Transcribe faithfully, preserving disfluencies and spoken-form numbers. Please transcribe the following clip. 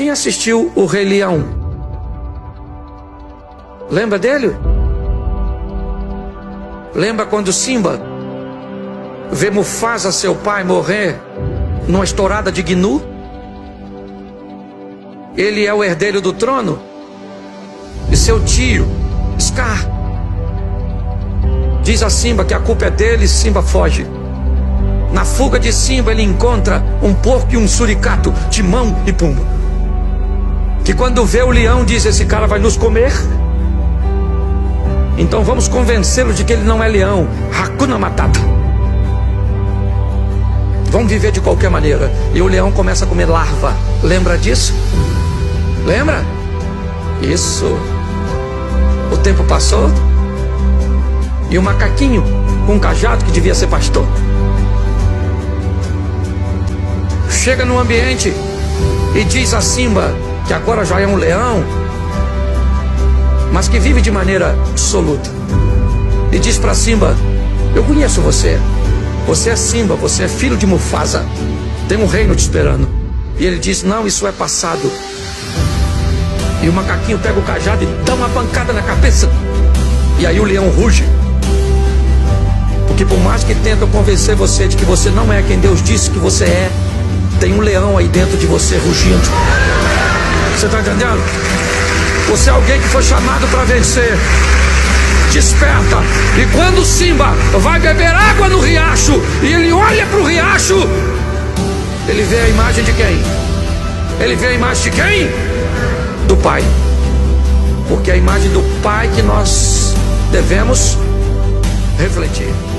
Quem assistiu o Rei Leão? Lembra dele? Lembra quando Simba vê Mufasa, seu pai, morrer numa estourada de Gnu? Ele é o herdeiro do trono. E seu tio, Scar, diz a Simba que a culpa é dele e Simba foge. Na fuga de Simba ele encontra um porco e um suricato, Timão e Pumba, que quando vê o leão diz: esse cara vai nos comer, então vamos convencê-lo de que ele não é leão. Hakuna Matata. Vamos viver de qualquer maneira. E o leão começa a comer larva. Lembra disso? Lembra? Isso. O tempo passou e o macaquinho com um cajado, que devia ser pastor, chega no ambiente e diz a Simba, que agora já é um leão, mas que vive de maneira absoluta, e diz para Simba: eu conheço você, você é Simba, você é filho de Mufasa, tem um reino te esperando. E ele diz: não, isso é passado. E o macaquinho pega o cajado e dá uma pancada na cabeça. E aí o leão ruge, porque por mais que tentam convencer você de que você não é quem Deus disse que você é, tem um leão aí dentro de você rugindo. Você está entendendo? Você é alguém que foi chamado para vencer. Desperta. E quando Simba vai beber água no riacho e ele olha para o riacho, ele vê a imagem de quem? Ele vê a imagem de quem? Do Pai. Porque é a imagem do Pai que nós devemos refletir.